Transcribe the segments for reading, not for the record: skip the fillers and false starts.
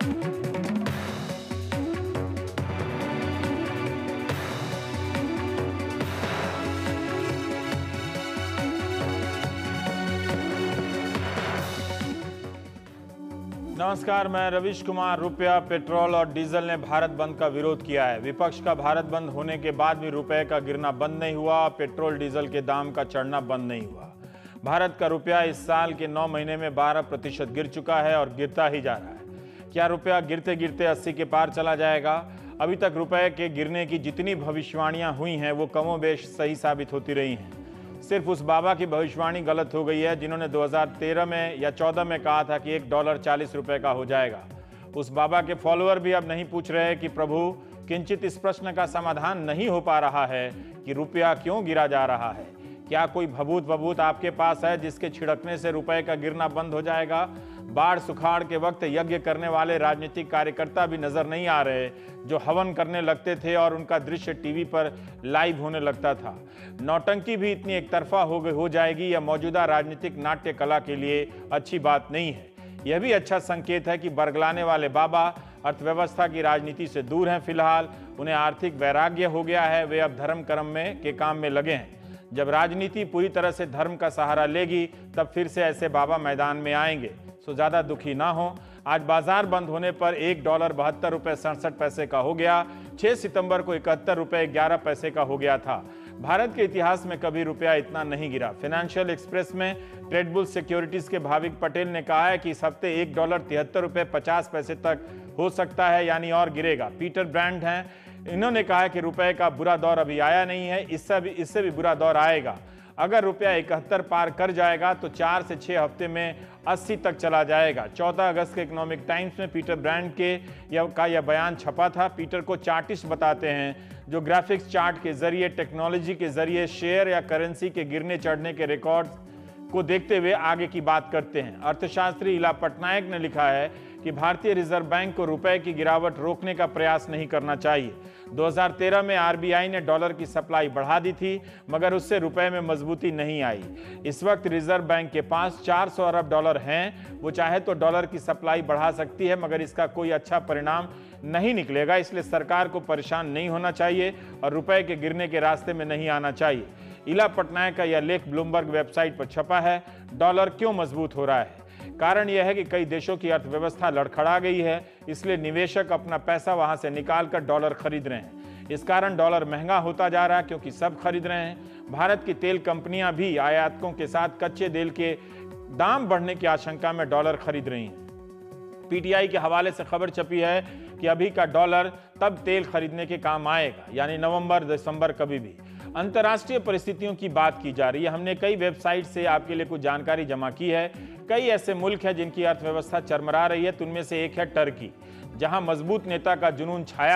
नमस्कार, मैं रविश कुमार। रुपया, पेट्रोल और डीजल ने भारत बंद का विरोध किया है। विपक्ष का भारत बंद होने के बाद भी रुपए का गिरना बंद नहीं हुआ, पेट्रोल डीजल के दाम का चढ़ना बंद नहीं हुआ। भारत का रुपया इस साल के 9 महीने में 12% गिर चुका है और गिरता ही जा रहा है। क्या रुपया गिरते गिरते 80 के पार चला जाएगा? अभी तक रुपए के गिरने की जितनी भविष्यवाणियां हुई हैं वो कमोबेश सही साबित होती रही हैं। सिर्फ उस बाबा की भविष्यवाणी गलत हो गई है जिन्होंने 2013 में या 14 में कहा था कि $1 40 रुपए का हो जाएगा। उस बाबा के फॉलोअर भी अब नहीं पूछ रहे कि प्रभु, किंचित इस प्रश्न का समाधान नहीं हो पा रहा है कि रुपया क्यों गिरा जा रहा है। क्या कोई भभूत आपके पास है जिसके छिड़कने से रुपए का गिरना बंद हो जाएगा? बाढ़ सुखाड़ के वक्त यज्ञ करने वाले राजनीतिक कार्यकर्ता भी नजर नहीं आ रहे जो हवन करने लगते थे और उनका दृश्य टीवी पर लाइव होने लगता था। नौटंकी भी इतनी एकतरफा हो जाएगी, यह मौजूदा राजनीतिक नाट्य कला के लिए अच्छी बात नहीं है। यह भी अच्छा संकेत है कि बरगलाने वाले बाबा अर्थव्यवस्था की राजनीति से दूर हैं। फिलहाल उन्हें आर्थिक वैराग्य हो गया है, वे अब धर्म कर्म के काम में लगे हैं। जब राजनीति पूरी तरह से धर्म का सहारा लेगी तब फिर से ऐसे बाबा मैदान में आएंगे। सो ज्यादा दुखी ना हो। आज बाजार बंद होने पर $1 72.67 का हो गया। 6 सितंबर को $71.11 का हो गया था। भारत के इतिहास में कभी रुपया इतना नहीं गिरा। फाइनेंशियल एक्सप्रेस में ट्रेडबुल सिक्योरिटीज के भाविक पटेल ने कहा है कि इस हफ्ते $1 73.50 तक हो सकता है, यानी और गिरेगा। पीटर ब्रांड हैं, इन्होंने कहा है कि रुपए का बुरा दौर अभी आया नहीं है, इससे भी बुरा दौर आएगा। अगर रुपया 71 पार कर जाएगा तो 4 से 6 हफ्ते में 80 तक चला जाएगा। 14 अगस्त के इकोनॉमिक टाइम्स में पीटर ब्रांड के यह बयान छपा था। पीटर को चार्टिस्ट बताते हैं जो ग्राफिक्स चार्ट के जरिए, टेक्नोलॉजी के जरिए शेयर या करेंसी के गिरने चढ़ने के रिकॉर्ड को देखते हुए आगे की बात करते हैं। अर्थशास्त्री इला पटनायक ने लिखा है कि भारतीय रिजर्व बैंक को रुपए की गिरावट रोकने का प्रयास नहीं करना चाहिए। 2013 में आरबीआई ने डॉलर की सप्लाई बढ़ा दी थी, मगर उससे रुपए में मजबूती नहीं आई। इस वक्त रिजर्व बैंक के पास $400 अरब हैं। वो चाहे तो डॉलर की सप्लाई बढ़ा सकती है, मगर इसका कोई अच्छा परिणाम नहीं निकलेगा। इसलिए सरकार को परेशान नहीं होना चाहिए और रुपए के गिरने के रास्ते में नहीं आना चाहिए। इला पटनायक का यह लेख ब्लूमबर्ग वेबसाइट पर छपा है। डॉलर क्यों मजबूत हो रहा है? कारण यह है कि कई देशों की अर्थव्यवस्था लड़खड़ा गई है, इसलिए निवेशक अपना पैसा वहां से निकालकर डॉलर खरीद रहे हैं। इस कारण डॉलर महंगा होता जा रहा है क्योंकि सब खरीद रहे हैं। भारत की तेल कंपनियां भी आयातकों के साथ कच्चे तेल के दाम बढ़ने की आशंका में डॉलर खरीद रही हैं। पीटीआई के हवाले से खबर छपी है कि अभी का डॉलर तब तेल खरीदने के काम आएगा, यानी नवंबर दिसंबर कभी भी। अंतर्राष्ट्रीय परिस्थितियों की बात की जा रही है। हमने कई वेबसाइट से आपके लिए कुछ जानकारी जमा की है। कई ऐसे मुल्क हैं जिनकी अर्थव्यवस्था चरमरा रही है। तो उनमें से एक है टर्की, जहां मजबूत नेता का जुनून छाया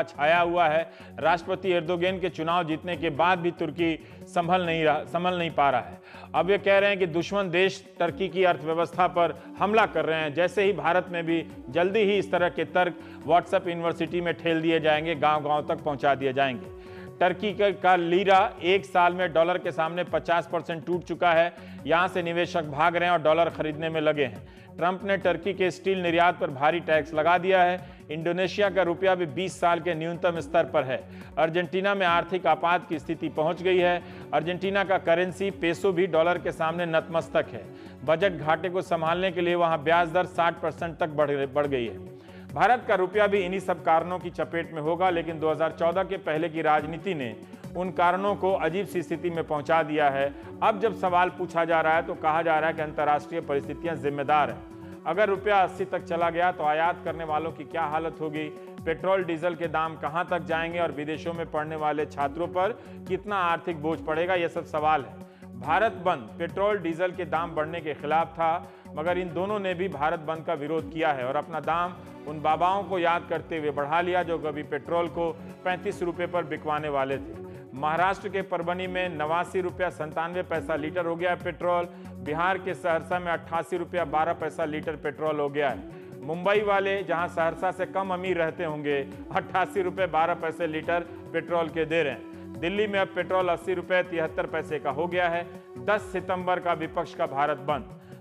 हुआ है। राष्ट्रपति एर्दोगन के चुनाव जीतने के बाद भी तुर्की संभल नहीं पा रहा है। अब ये कह रहे हैं कि दुश्मन देश टर्की की अर्थव्यवस्था पर हमला कर रहे हैं। जैसे ही भारत में भी जल्दी ही इस तरह के तर्क व्हाट्सएप यूनिवर्सिटी में ठेल दिए जाएंगे, गांव-गांव तक पहुंचा दिए जाएंगे। टर्की का लीरा एक साल में डॉलर के सामने 50% टूट चुका है। यहां से निवेशक भाग रहे हैं और डॉलर खरीदने में लगे हैं। ट्रंप ने टर्की के स्टील निर्यात पर भारी टैक्स लगा दिया है। इंडोनेशिया का रुपया भी 20 साल के न्यूनतम स्तर पर है। अर्जेंटीना में आर्थिक आपात की स्थिति पहुंच गई है। अर्जेंटीना का करेंसी पेसो भी डॉलर के सामने नतमस्तक है। बजट घाटे को संभालने के लिए वहां ब्याज दर 60% तक बढ़ गई है। भारत का रुपया भी इन्हीं सब कारणों की चपेट में होगा, लेकिन 2014 के पहले की राजनीति ने उन कारणों को अजीब सी स्थिति में पहुंचा दिया है। अब जब सवाल पूछा जा रहा है तो कहा जा रहा है कि अंतर्राष्ट्रीय परिस्थितियां जिम्मेदार हैं। अगर रुपया 80 तक चला गया तो आयात करने वालों की क्या हालत होगी? पेट्रोल डीजल के दाम कहां तक जाएंगे और विदेशों में पढ़ने वाले छात्रों पर कितना आर्थिक बोझ पड़ेगा? यह सब सवाल है। भारत बंद पेट्रोल डीजल के दाम बढ़ने के खिलाफ था, मगर इन दोनों ने भी भारत बंद का विरोध किया है और अपना दाम उन बाबाओं को याद करते हुए बढ़ा लिया जो कभी पेट्रोल को 35 रुपये पर बिकवाने वाले थे। महाराष्ट्र के परभनी में 89 रुपया 97 पैसा लीटर हो गया है पेट्रोल। बिहार के सहरसा में 88 रुपया 12 पैसा लीटर पेट्रोल हो गया है। मुंबई वाले, जहां सहरसा से कम अमीर रहते होंगे, 88 रुपये 12 पैसे लीटर पेट्रोल के दे रहे हैं। दिल्ली में अब पेट्रोल 80 रुपये 73 पैसे का हो गया है। 10 सितंबर का विपक्ष का भारत बंद।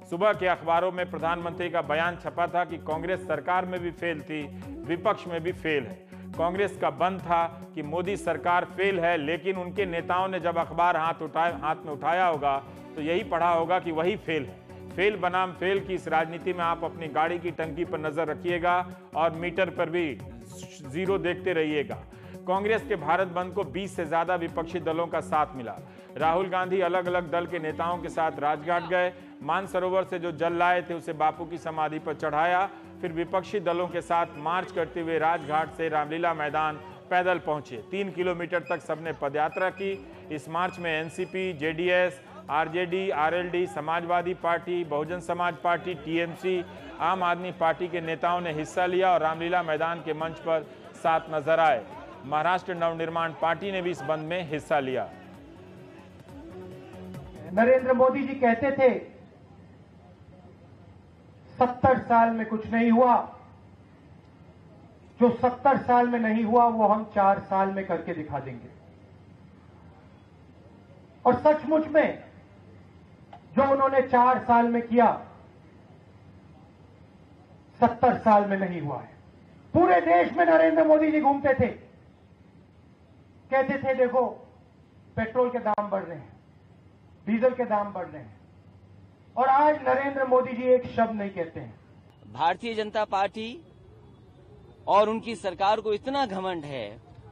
सुबह के अखबारों में प्रधानमंत्री का बयान छपा था कि कांग्रेस सरकार में भी फेल थी, विपक्ष में भी फेल है। कांग्रेस का बंद था कि मोदी सरकार फेल है, लेकिन उनके नेताओं ने जब अखबार हाथ में उठाया होगा तो यही पढ़ा होगा कि वही फेल है। फेल बनाम फेल की इस राजनीति में आप अपनी गाड़ी की टंकी पर नजर रखिएगा और मीटर पर भी जीरो देखते रहिएगा। कांग्रेस के भारत बंद को 20 से ज्यादा विपक्षी दलों का साथ मिला। राहुल गांधी अलग अलग दल के नेताओं के साथ राजघाट गए। मानसरोवर से जो जल लाए थे उसे बापू की समाधि पर चढ़ाया, फिर विपक्षी दलों के साथ मार्च करते हुए राजघाट से रामलीला मैदान पैदल पहुंचे। 3 किलोमीटर तक सबने पदयात्रा की। इस मार्च में NCP, JDS, RJD, RLD, Samajwadi party, Bahujan Samaj party, TMC, आम आदमी पार्टी के नेताओं ने हिस्सा लिया और रामलीला मैदान के मंच पर साथ नजर आए। महाराष्ट्र नवनिर्माण पार्टी ने भी इस बंद में हिस्सा लिया। नरेंद्र मोदी जी कहते थे 70 साल में कुछ नहीं हुआ, जो 70 साल में नहीं हुआ वो हम 4 साल में करके दिखा देंगे। और सचमुच में जो उन्होंने 4 साल में किया 70 साल में नहीं हुआ है। पूरे देश में नरेंद्र मोदी जी घूमते थे, कहते थे देखो पेट्रोल के दाम बढ़ रहे हैं, डीजल के दाम बढ़ रहे हैं, और आज नरेंद्र मोदी जी एक शब्द नहीं कहते हैं। भारतीय जनता पार्टी और उनकी सरकार को इतना घमंड है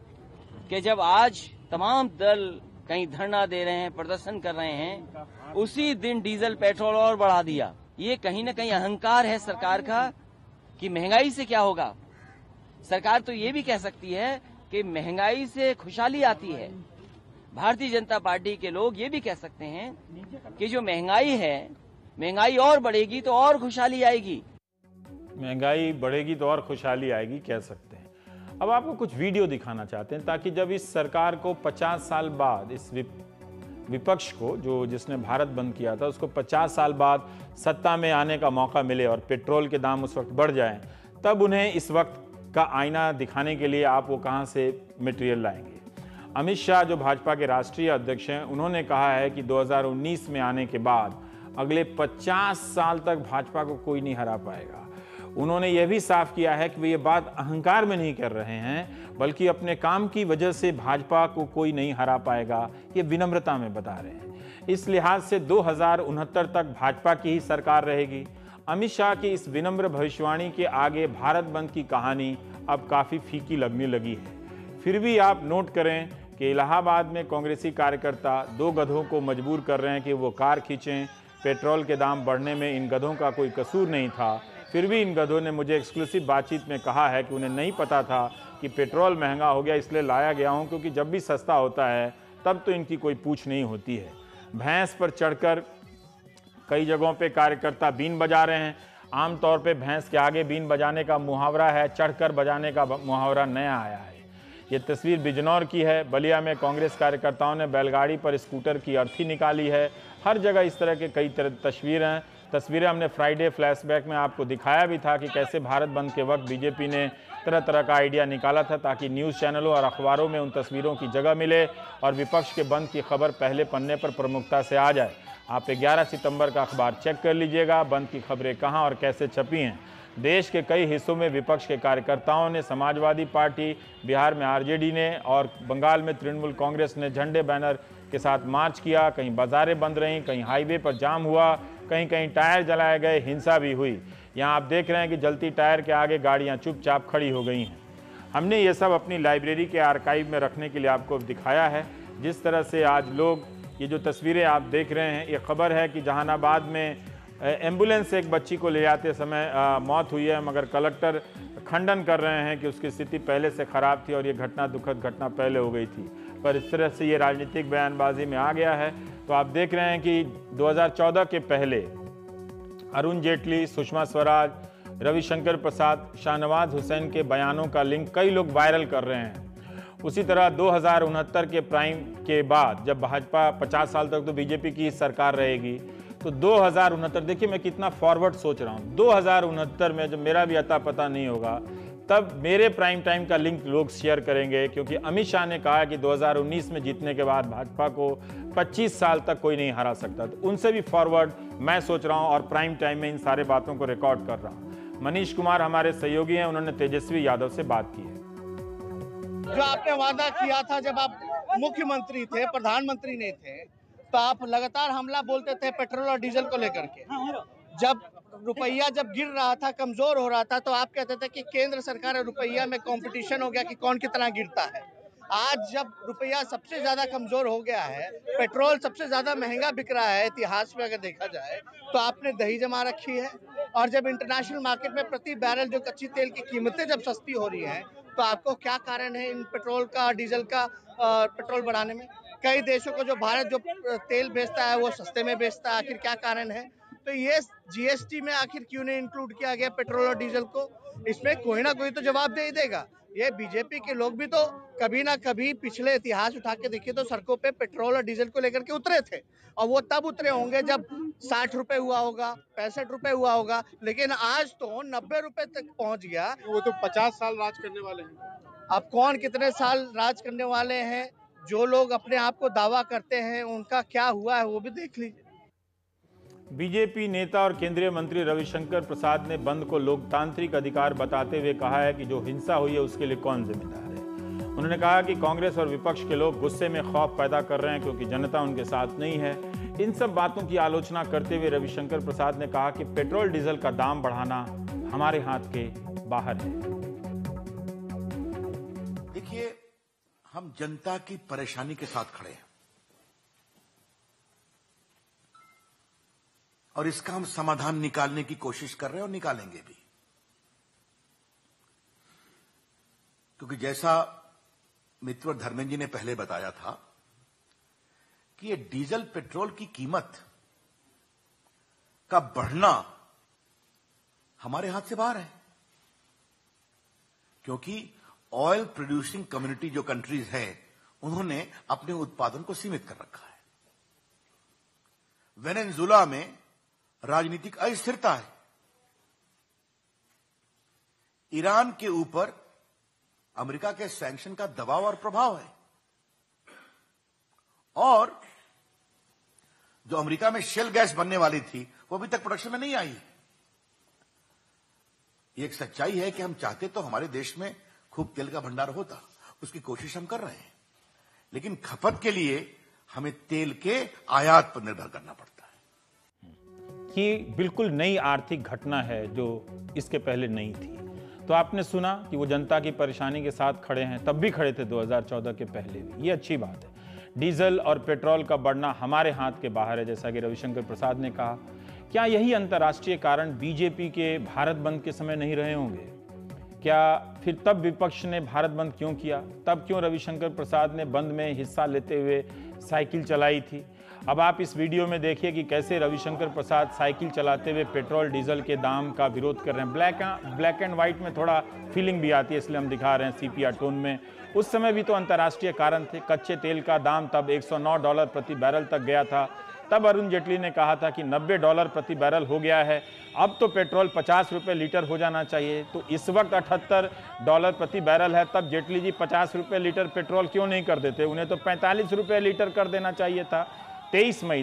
कि जब आज तमाम दल कहीं धरना दे रहे हैं, प्रदर्शन कर रहे हैं, उसी दिन डीजल पेट्रोल और बढ़ा दिया। ये कहीं न कहीं अहंकार है सरकार का कि महंगाई से क्या होगा। सरकार तो ये भी कह सकती है कि महंगाई से खुशहाली आती है। भारतीय जनता पार्टी के लोग ये भी कह सकते हैं कि जो महंगाई है, महंगाई और बढ़ेगी तो और खुशहाली आएगी। महंगाई बढ़ेगी तो और खुशहाली आएगी कह सकते हैं। अब आपको कुछ वीडियो दिखाना चाहते हैं ताकि जब इस सरकार को 50 साल बाद, इस विपक्ष को जिसने भारत बंद किया था उसको 50 साल बाद सत्ता में आने का मौका मिले और पेट्रोल के दाम उस वक्त बढ़ जाएं, तब उन्हें इस वक्त का आईना दिखाने के लिए आप वो कहां से मटेरियल लाएंगे। अमित शाह जो भाजपा के राष्ट्रीय अध्यक्ष हैं, उन्होंने कहा है कि 2019 में आने के बाद अगले 50 साल तक भाजपा को कोई नहीं हरा पाएगा। उन्होंने यह भी साफ किया है कि वे ये बात अहंकार में नहीं कर रहे हैं, बल्कि अपने काम की वजह से भाजपा को कोई नहीं हरा पाएगा, ये विनम्रता में बता रहे हैं। इस लिहाज से 2069 तक भाजपा की ही सरकार रहेगी। अमित शाह की इस विनम्र भविष्यवाणी के आगे भारत बंद की कहानी अब काफ़ी फीकी लगने लगी है। फिर भी आप नोट करें कि इलाहाबाद में कांग्रेसी कार्यकर्ता 2 गधों को मजबूर कर रहे हैं कि वो कार खींचें। पेट्रोल के दाम बढ़ने में इन गधों का कोई कसूर नहीं था। फिर भी इन गधों ने मुझे एक्सक्लूसिव बातचीत में कहा है कि उन्हें नहीं पता था कि पेट्रोल महंगा हो गया, इसलिए लाया गया हूं, क्योंकि जब भी सस्ता होता है तब तो इनकी कोई पूछ नहीं होती है। भैंस पर चढ़कर कई जगहों पे कार्यकर्ता बीन बजा रहे हैं। आमतौर पे भैंस के आगे बीन बजाने का मुहावरा है, चढ़कर बजाने का मुहावरा नया आया है। ये तस्वीर बिजनौर की है। बलिया में कांग्रेस कार्यकर्ताओं ने बैलगाड़ी पर स्कूटर की अर्थी निकाली है। हर जगह इस तरह के कई तस्वीरें हमने फ्राइडे फ्लैशबैक में आपको दिखाया भी था कि कैसे भारत बंद के वक्त बीजेपी ने तरह तरह का आइडिया निकाला था ताकि न्यूज़ चैनलों और अखबारों में उन तस्वीरों की जगह मिले और विपक्ष के बंद की खबर पहले पन्ने पर प्रमुखता से आ जाए। आप 11 सितंबर का अखबार चेक कर लीजिएगा, बंद की खबरें कहां और कैसे छपी हैं। देश के कई हिस्सों में विपक्ष के कार्यकर्ताओं ने, समाजवादी पार्टी, बिहार में आरजेडी ने और बंगाल में तृणमूल कांग्रेस ने झंडे बैनर के साथ मार्च किया। कहीं बाजारें बंद रहीं, कहीं हाईवे पर जाम हुआ, कहीं कहीं टायर जलाए गए, हिंसा भी हुई। यहाँ आप देख रहे हैं कि जलती टायर के आगे गाड़ियाँ चुपचाप खड़ी हो गई हैं। हमने ये सब अपनी लाइब्रेरी के आर्काइव में रखने के लिए आपको दिखाया है। जिस तरह से आज लोग, ये जो तस्वीरें आप देख रहे हैं, ये खबर है कि जहानाबाद में एम्बुलेंस से एक बच्ची को ले जाते समय मौत हुई है, मगर कलेक्टर खंडन कर रहे हैं कि उसकी स्थिति पहले से ख़राब थी और ये घटना, दुखद घटना पहले हो गई थी। पर इस तरह से ये राजनीतिक बयानबाजी में आ गया है। तो आप देख रहे हैं कि 2014 के पहले अरुण जेटली, सुषमा स्वराज, रविशंकर प्रसाद, शाहनवाज हुसैन के बयानों का लिंक कई लोग वायरल कर रहे हैं। उसी तरह 2069 के प्राइम के बाद जब भाजपा 50 साल तक तो बीजेपी की सरकार रहेगी, तो 2069, देखिए मैं कितना फॉरवर्ड सोच रहा हूँ, 2069 में जब मेरा भी अता पता नहीं होगा, तब मेरे प्राइम टाइम का लिंक लोग शेयर करेंगे, क्योंकि अमित शाह ने कहा कि 2019 में जीतने के बाद भाजपा को 25 साल तक कोई नहीं हरा सकता। तो उनसे भी फॉरवर्ड मैं सोच रहा हूं और प्राइम टाइम में इन सारे बातों को रिकॉर्ड कर रहा हूं। मनीष कुमार हमारे सहयोगी हैं, उन्होंने तेजस्वी यादव से बात की है। जो आपने वादा किया था जब आप मुख्यमंत्री थे, प्रधानमंत्री नहीं थे, तो आप लगातार हमला बोलते थे पेट्रोल और डीजल को लेकर के। जब रुपया गिर रहा था, कमजोर हो रहा था, तो आप कहते थे कि केंद्र सरकार और रुपया में कंपटीशन हो गया कि कौन कितना गिरता है। आज जब रुपया सबसे ज्यादा कमजोर हो गया है, पेट्रोल सबसे ज्यादा महंगा बिक रहा है इतिहास में अगर देखा जाए, तो आपने दही जमा रखी है। और जब इंटरनेशनल मार्केट में प्रति बैरल जो कच्ची तेल की कीमतें जब सस्ती हो रही हैं, तो आपको क्या कारण है इन पेट्रोल का, डीजल का पेट्रोल बढ़ाने में? कई देशों को जो भारत जो तेल बेचता है वो सस्ते में बेचता है, आखिर क्या कारण है? तो ये जीएसटी में आखिर क्यों नहीं इंक्लूड किया गया पेट्रोल और डीजल को? इसमें कोई ना कोई तो जवाब दे ही देगा। ये बीजेपी के लोग भी तो कभी ना कभी पिछले इतिहास उठा के देखिए तो सड़कों पे पेट्रोल और डीजल को लेकर के उतरे थे, और वो तब उतरे होंगे जब 60 रुपए हुआ होगा, 65 रुपए हुआ होगा, लेकिन आज तो 90 रुपए तक पहुंच गया। वो तो 50 साल राज करने वाले हैं। अब कौन कितने साल राज करने वाले हैं? जो लोग अपने आप को दावा करते हैं उनका क्या हुआ है वो भी देख लीजिए। बीजेपी नेता और केंद्रीय मंत्री रविशंकर प्रसाद ने बंद को लोकतांत्रिक अधिकार बताते हुए कहा है कि जो हिंसा हुई है उसके लिए कौन जिम्मेदार है। उन्होंने कहा कि कांग्रेस और विपक्ष के लोग गुस्से में खौफ पैदा कर रहे हैं क्योंकि जनता उनके साथ नहीं है। इन सब बातों की आलोचना करते हुए रविशंकर प्रसाद ने कहा कि पेट्रोल डीजल का दाम बढ़ाना हमारे हाथ के बाहर है। देखिए, हम जनता की परेशानी के साथ खड़े हैं और इसका हम समाधान निकालने की कोशिश कर रहे हैं और निकालेंगे भी, क्योंकि जैसा मित्र धर्मेंद्र जी ने पहले बताया था कि ये डीजल पेट्रोल की कीमत का बढ़ना हमारे हाथ से बाहर है, क्योंकि ऑयल प्रोड्यूसिंग कम्युनिटी जो कंट्रीज हैं उन्होंने अपने उत्पादन को सीमित कर रखा है। वेनेजुएला में राजनीतिक अस्थिरता है, ईरान के ऊपर अमेरिका के सैंक्शन का दबाव और प्रभाव है, और जो अमेरिका में शेल गैस बनने वाली थी वो अभी तक प्रोडक्शन में नहीं आई है। ये एक सच्चाई है कि हम चाहते तो हमारे देश में खूब तेल का भंडार होता, उसकी कोशिश हम कर रहे हैं, लेकिन खपत के लिए हमें तेल के आयात पर निर्भर करना पड़ता है। ये बिल्कुल नई आर्थिक घटना है जो इसके पहले नहीं थी। तो आपने सुना कि वो जनता की परेशानी के साथ खड़े हैं, तब भी खड़े थे 2014 के पहले भी। ये अच्छी बात है। डीजल और पेट्रोल का बढ़ना हमारे हाथ के बाहर है, जैसा कि रविशंकर प्रसाद ने कहा। क्या यही अंतर्राष्ट्रीय कारण बीजेपी के भारत बंद के समय नहीं रहे होंगे? क्या फिर तब विपक्ष ने भारत बंद क्यों किया? तब क्यों रविशंकर प्रसाद ने बंद में हिस्सा लेते हुए साइकिल चलाई थी? अब आप इस वीडियो में देखिए कि कैसे रविशंकर प्रसाद साइकिल चलाते हुए पेट्रोल डीजल के दाम का विरोध कर रहे हैं। ब्लैक एंड व्हाइट में थोड़ा फीलिंग भी आती है, इसलिए हम दिखा रहे हैं सीपीआर टोन में। उस समय भी तो अंतर्राष्ट्रीय कारण थे। कच्चे तेल का दाम तब $109 प्रति बैरल तक गया था। तब अरुण जेटली ने कहा था कि $90 प्रति बैरल हो गया है, अब तो पेट्रोल 50 रुपये लीटर हो जाना चाहिए। तो इस वक्त $78 प्रति बैरल है, तब जेटली जी 50 रुपये लीटर पेट्रोल क्यों नहीं कर देते? उन्हें तो 45 रुपये लीटर कर देना चाहिए था। 23 मई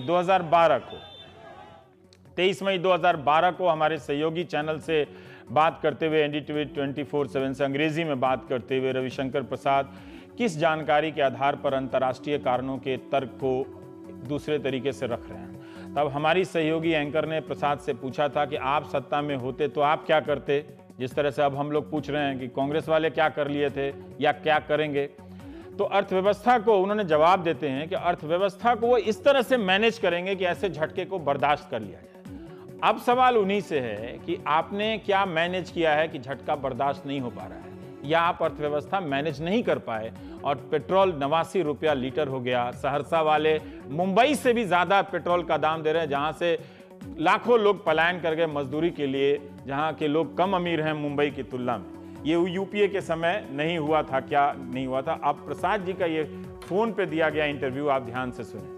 2012 को हमारे सहयोगी चैनल से बात करते हुए एनडीटीवी 24/7 से अंग्रेजी में बात करते हुए रविशंकर प्रसाद किस जानकारी के आधार पर अंतर्राष्ट्रीय कारणों के तर्क को दूसरे तरीके से रख रहे हैं। तब हमारी सहयोगी एंकर ने प्रसाद से पूछा था कि आप सत्ता में होते तो आप क्या करते, जिस तरह से अब हम लोग पूछ रहे हैं कि कांग्रेस वाले क्या कर लिए थे या क्या करेंगे। तो अर्थव्यवस्था को उन्होंने जवाब देते हैं कि अर्थव्यवस्था को वो इस तरह से मैनेज करेंगे कि ऐसे झटके को बर्दाश्त कर लिया जाए। अब सवाल उन्हीं से है कि आपने क्या मैनेज किया है कि झटका बर्दाश्त नहीं हो पा रहा है, या आप अर्थव्यवस्था मैनेज नहीं कर पाए और पेट्रोल 89 रुपया लीटर हो गया। सहरसा वाले मुंबई से भी ज्यादा पेट्रोल का दाम दे रहे हैं, जहां से लाखों लोग पलायन कर गए मजदूरी के लिए, जहां के लोग कम अमीर हैं मुंबई की तुलना में। ये यूपीए के समय नहीं हुआ था, क्या नहीं हुआ था? अब प्रसाद जी का ये फोन पे दिया गया इंटरव्यू आप ध्यान से सुने।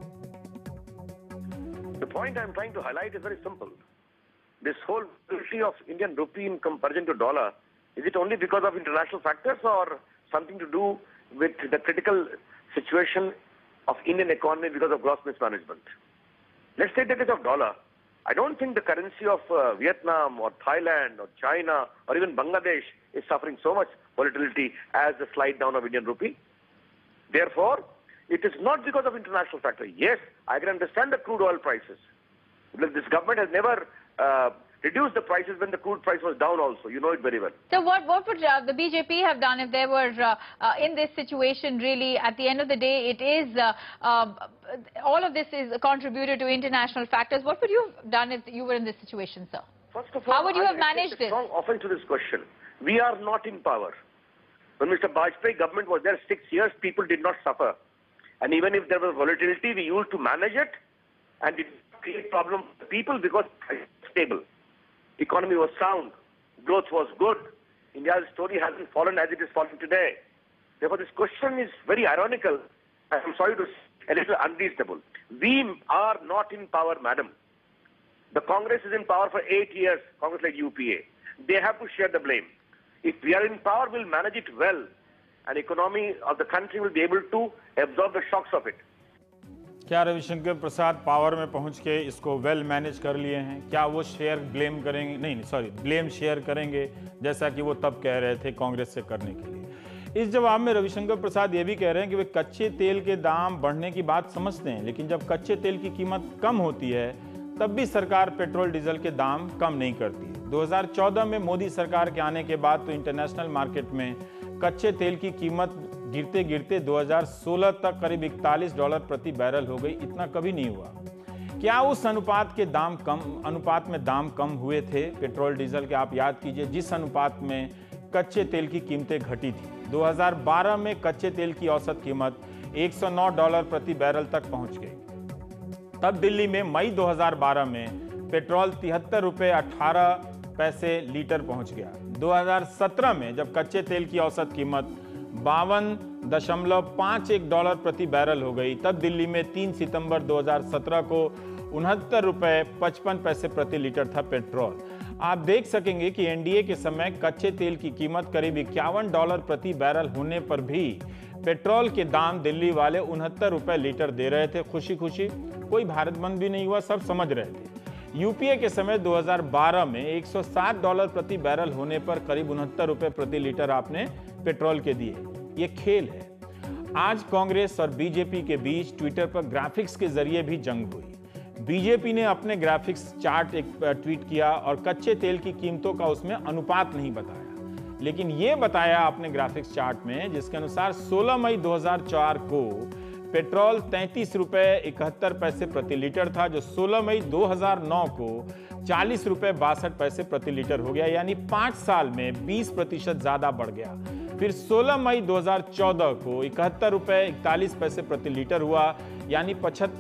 The point I'm trying to highlight is very simple. This whole issue of Indian rupee in comparison to dollar Is it only because of international factors or something to do with the critical situation of Indian economy because of gross mismanagement? Let's take the case of dollar. I don't think the currency of Vietnam or Thailand or China or even Bangladesh is suffering so much volatility as the slide down of Indian rupee. Therefore, it is not because of international factor. Yes, I can understand the crude oil prices. This government has never reduced the prices when the crude price was down also. You know it very well. So what would the BJP have done if they were in this situation? Really, at the end of the day, it is all of this is contributed to international factors. What would you have done if you were in this situation, sir? First of all, how would you have managed this? Strong offense to this question. We are not in power. When Mr. Bajpayee government was there 6 years, people did not suffer. And even if there was volatility, we used to manage it and it create problem for people because it was stable. Economy was sound. Growth was good. India's story hasn't fallen as it is falling today. Therefore, this question is very ironical. I'm sorry to say, a little unreasonable. We are not in power, madam. The Congress is in power for 8 years, Congress like UPA. They have to share the blame. If we are in power, we'll manage it well. And economy of the country will be able to absorb the shocks of it. क्या रविशंकर प्रसाद power में पहुंच के इसको well manage कर लिए हैं? क्या वो शेयर ब्लेम करेंगे? नहीं सॉरी, ब्लेम शेयर करेंगे जैसा कि वो तब कह रहे थे कांग्रेस से करने के लिए? इस जवाब में रविशंकर प्रसाद ये भी कह रहे हैं कि वे कच्चे तेल के दाम बढ़ने की बात समझते हैं, लेकिन जब कच्चे तेल की कीमत कम होती है तब भी सरकार पेट्रोल डीजल के दाम कम नहीं करती। 2014 में मोदी सरकार के आने के बाद तो इंटरनेशनल मार्केट में कच्चे तेल की कीमत गिरते गिरते 2016 तक करीब $41 प्रति बैरल हो गई। इतना कभी नहीं हुआ। क्या उस अनुपात में दाम कम हुए थे पेट्रोल डीजल के? आप याद कीजिए, जिस अनुपात में कच्चे तेल की कीमतें घटी थी। 2012 में कच्चे तेल की औसत कीमत $109 प्रति बैरल तक पहुंच गई। तब दिल्ली में मई 2012 में पेट्रोल 73 रुपये 18 पैसे लीटर पहुंच गया। 2017 में जब कच्चे तेल की औसत कीमत $52.51 प्रति बैरल हो गई, तब दिल्ली में 3 सितंबर 2017 को 69 रुपये 55 पैसे प्रति लीटर था पेट्रोल। आप देख सकेंगे कि एनडीए के समय कच्चे तेल की कीमत करीब $51 प्रति बैरल होने पर भी पेट्रोल के दाम दिल्ली वाले 69 रुपये लीटर दे रहे थे खुशी खुशी। कोई भारत बंद भी नहीं हुआ, सब समझ रहे थे। यूपीए के समय 2012 में $107 प्रति बैरल होने पर करीब 69 रुपये प्रति लीटर आपने पेट्रोल के दिए। ये खेल है। आज कांग्रेस और बीजेपी के बीच ट्विटर पर ग्राफिक्स के जरिए भी जंग हुई। बीजेपी ने अपने ग्राफिक्स चार्ट एक ट्वीट किया और कच्चे तेल की कीमतों का उसमें अनुपात नहीं बताया, लेकिन ये बताया अपने ग्राफिक्स चार्ट में, जिसके अनुसार 16 मई 2004 को पेट्रोल 33 रुपये 71 पैसे प्रति लीटर था, जो 16 मई 2009 को 40 रुपये 62 पैसे प्रति लीटर हो गया, यानी 5 साल में 20% ज्यादा बढ़ गया। फिर 16 मई 2014 को 71 रुपये 41 पैसे प्रति लीटर हुआ, यानी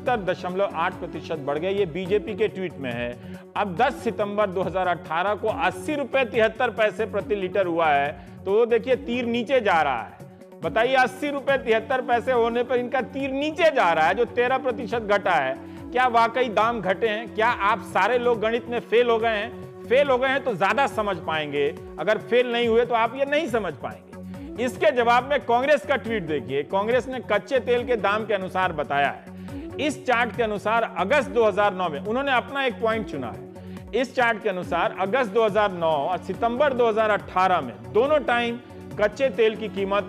75.8% बढ़ गया। ये बीजेपी के ट्वीट में है। अब 10 सितंबर 2018 को 80 रुपये 73 पैसे प्रति लीटर हुआ है, तो देखिए तीर नीचे जा रहा है। बताइए, 80 रुपये 73 पैसे होने पर इनका तीर नीचे जा रहा है, जो 13% घटा है। क्या वाकई दाम घटे हैं? क्या आप सारे लोग गणित में फेल हो गए हैं? फेल हो गए हैं तो ज्यादा समझ पाएंगे, अगर फेल नहीं हुए तो आप ये नहीं समझ पाएंगे। इसके जवाब में कांग्रेस का ट्वीट देखिए। कांग्रेस ने कच्चे तेल के दाम के अनुसार बताया है। इस चार्ट के अनुसार अगस्त 2009 में उन्होंने अपना एक पॉइंट चुना है। इस चार्ट के अनुसार अगस्त 2009 और सितंबर 2018 में दोनों टाइम कच्चे तेल की कीमत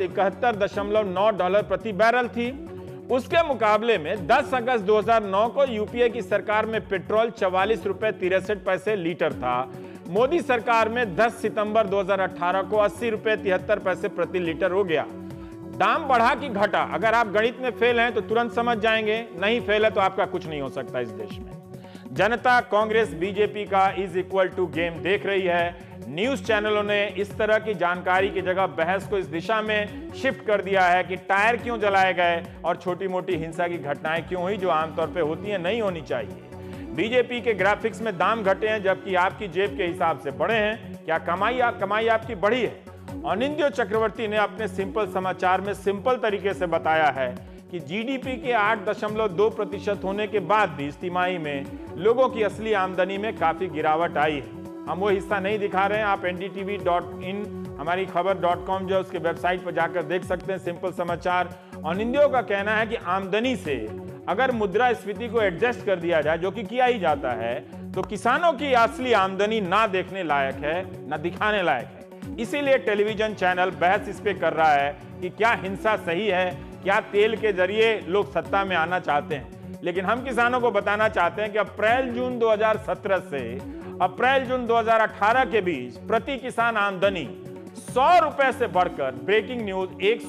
$71.9 प्रति बैरल थी। उसके मुकाबले में 10 अगस्त 2009 को यूपीए की सरकार में पेट्रोल 44 रुपये 63 पैसे लीटर था। मोदी सरकार में 10 सितंबर 2018 को 80 रुपये 73 पैसे प्रति लीटर हो गया। दाम बढ़ा कि घटा? अगर आप गणित में फेल हैं तो तुरंत समझ जाएंगे, नहीं फेल है तो आपका कुछ नहीं हो सकता इस देश में। जनता कांग्रेस बीजेपी का इज इक्वल टू गेम देख रही है। न्यूज चैनलों ने इस तरह की जानकारी की जगह बहस को इस दिशा में शिफ्ट कर दिया है कि टायर क्यों जलाए गए और छोटी मोटी हिंसा की घटनाएं क्यों हुई, जो आमतौर पे होती हैं, नहीं होनी चाहिए। बीजेपी के ग्राफिक्स में दाम घटे हैं जबकि आपकी जेब के हिसाब से बढ़े हैं। क्या कमाई आपकी बढ़ी है? अनिंद्यो चक्रवर्ती ने अपने सिंपल समाचार में सिंपल तरीके से बताया है कि जीडीपी के 8.2% होने के बाद भी इस तिमाही में लोगों की असली आमदनी में काफी गिरावट आई है। हम वो हिस्सा नहीं दिखा रहे हैं, आप ndtv.in हमारी खबर.com जो है उसके वेबसाइट पर जाकर देख सकते हैं सिंपल समाचार। और हिंदियों का कहना है कि आमदनी से अगर मुद्रास्फीति को एडजस्ट कर दिया जाए, जो कि किया ही जाता है, तो किसानों की असली आमदनी ना देखने लायक है, ना दिखाने लायक है। इसीलिए टेलीविजन चैनल बहस इस पे कर रहा है कि क्या हिंसा सही है, क्या तेल के जरिए लोग सत्ता में आना चाहते हैं। लेकिन हम किसानों को बताना चाहते हैं कि अप्रैल-जून 2017 से अप्रैल-जून 2018 के बीच प्रति किसान आमदनी 100 रुपए से बढ़कर ब्रेकिंग न्यूज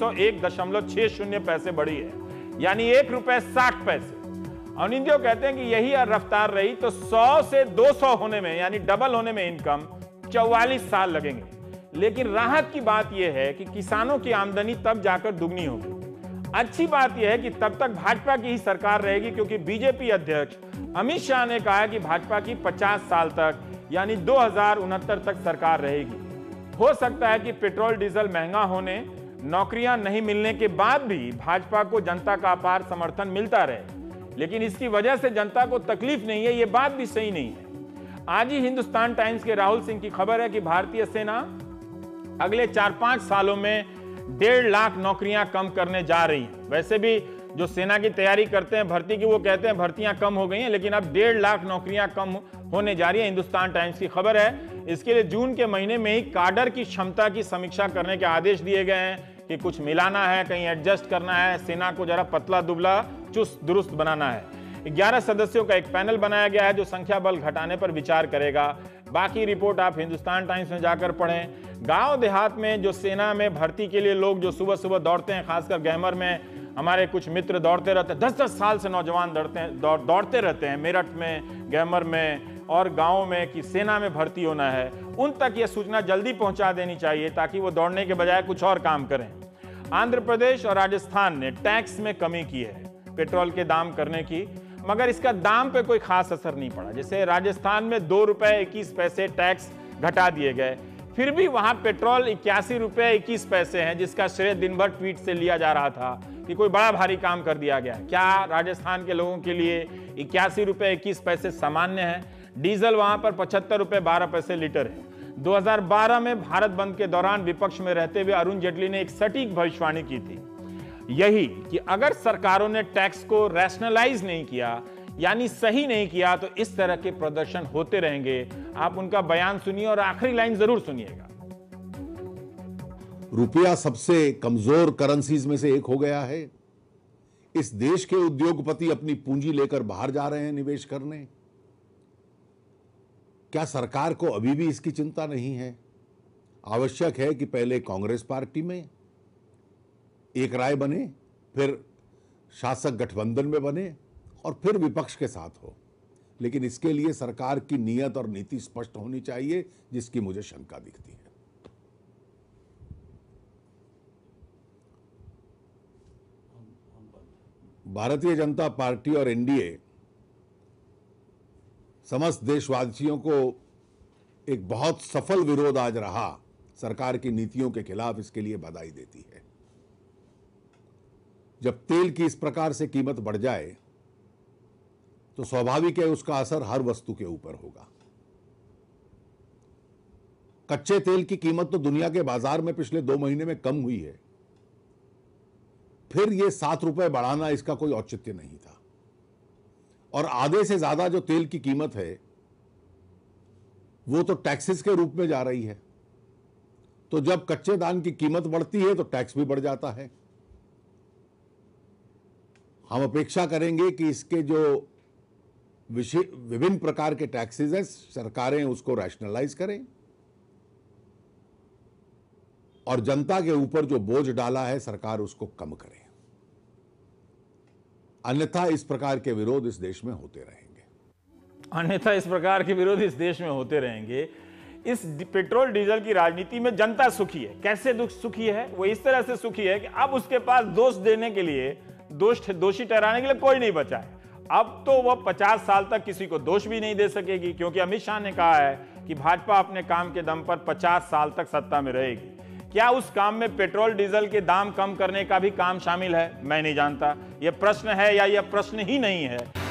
101.60 पैसे बढ़ी है, यानी 1 रुपए 60 पैसे। और इंडियो कहते हैं कि यही रफ्तार रही तो 100 से 200 होने में, यानी डबल होने में इनकम 44 साल लगेंगे। लेकिन राहत की बात यह है कि किसानों की आमदनी तब जाकर दुगनी होगी। अच्छी बात यह है कि तब तक भाजपा की ही सरकार रहेगी, क्योंकि बीजेपी अध्यक्ष अमित शाह ने कहा है कि भाजपा की 50 साल तक यानी 2069 तक सरकार रहेगी। हो सकता है कि पेट्रोल डीजल महंगा होने, नौकरियां नहीं मिलने के बाद भी भाजपा को जनता का अपार समर्थन मिलता रहे, लेकिन इसकी वजह से जनता को तकलीफ नहीं है, यह बात भी सही नहीं है। आज ही हिंदुस्तान टाइम्स के राहुल सिंह की खबर है कि भारतीय सेना अगले 4-5 सालों में 1.5 लाख नौकरियां कम करने जा रही है। वैसे भी जो सेना की तैयारी करते हैं भर्ती की, वो कहते हैं भर्तियां कम हो गई हैं, लेकिन अब 1.5 लाख नौकरियां कम होने जा रही है। हिंदुस्तान टाइम्स की खबर है। इसके लिए जून के महीने में ही काडर की क्षमता की समीक्षा करने के आदेश दिए गए हैं कि कुछ मिलाना है, कहीं एडजस्ट करना है, सेना को जरा पतला दुबला चुस्त दुरुस्त बनाना है। 11 सदस्यों का एक पैनल बनाया गया है जो संख्या बल घटाने पर विचार करेगा। बाकी रिपोर्ट आप हिंदुस्तान टाइम्स में जाकर पढ़ें। गांव देहात में जो सेना में भर्ती के लिए लोग जो सुबह सुबह दौड़ते हैं, खासकर गैमर में हमारे कुछ मित्र दौड़ते रहते हैं, 10-10 साल से नौजवान दौड़ते रहते हैं मेरठ में, गैमर में और गाँव में कि सेना में भर्ती होना है। उन तक ये सूचना जल्दी पहुंचा देनी चाहिए ताकि वो दौड़ने के बजाय कुछ और काम करें। आंध्र प्रदेश और राजस्थान ने टैक्स में कमी की है पेट्रोल के दाम करने की, मगर इसका दाम पे कोई खास असर नहीं पड़ा। जैसे राजस्थान में 2 रुपए 21 पैसे टैक्स घटा दिए गए, फिर भी वहां पेट्रोल 81 रुपए 21 पैसे हैं, जिसका श्रेय दिन भर ट्वीट से लिया जा रहा था कि कोई बड़ा भारी काम कर दिया गया। क्या राजस्थान के लोगों के लिए 81 रुपए 21 पैसे सामान्य है? डीजल वहां पर 75 रुपए 12 पैसे लीटर है। 2012 में भारत बंद के दौरान विपक्ष में रहते हुए अरुण जेटली ने एक सटीक भविष्यवाणी की थी, यही कि अगर सरकारों ने टैक्स को रैशनलाइज नहीं किया, यानी सही नहीं किया, तो इस तरह के प्रदर्शन होते रहेंगे। आप उनका बयान सुनिए और आखिरी लाइन जरूर सुनिएगा। रुपया सबसे कमजोर करेंसीज में से एक हो गया है। इस देश के उद्योगपति अपनी पूंजी लेकर बाहर जा रहे हैं निवेश करने। क्या सरकार को अभी भी इसकी चिंता नहीं है? आवश्यक है कि पहले कांग्रेस पार्टी में एक राय बने, फिर शासक गठबंधन में बने और फिर विपक्ष के साथ हो। लेकिन इसके लिए सरकार की नीयत और नीति स्पष्ट होनी चाहिए, जिसकी मुझे शंका दिखती है। भारतीय जनता पार्टी और एनडीए समस्त देशवासियों को एक बहुत सफल विरोध आज रहा सरकार की नीतियों के खिलाफ, इसके लिए बधाई देती है। जब तेल की इस प्रकार से कीमत बढ़ जाए तो स्वाभाविक है उसका असर हर वस्तु के ऊपर होगा। कच्चे तेल की कीमत तो दुनिया के बाजार में पिछले 2 महीने में कम हुई है, फिर यह 7 रुपए बढ़ाना इसका कोई औचित्य नहीं था। और आधे से ज्यादा जो तेल की कीमत है वो तो टैक्सेस के रूप में जा रही है। तो जब कच्चे दान की कीमत बढ़ती है तो टैक्स भी बढ़ जाता है। हम अपेक्षा करेंगे कि इसके जो विभिन्न प्रकार के टैक्सेस हैं, सरकारें उसको रैशनलाइज करें और जनता के ऊपर जो बोझ डाला है सरकार उसको कम करे। अन्यथा इस प्रकार के विरोध इस देश में होते रहेंगे। इस पेट्रोल डीजल की राजनीति में जनता सुखी है। कैसे सुखी है? वो इस तरह से सुखी है कि अब उसके पास दोष देने के लिए, दोषी ठहराने के लिए कोई नहीं बचा है। अब तो वह 50 साल तक किसी को दोष भी नहीं दे सकेगी, क्योंकि अमित शाह ने कहा है कि भाजपा अपने काम के दम पर 50 साल तक सत्ता में रहेगी। क्या उस काम में पेट्रोल डीजल के दाम कम करने का भी काम शामिल है? मैं नहीं जानता। यह प्रश्न है या यह प्रश्न ही नहीं है।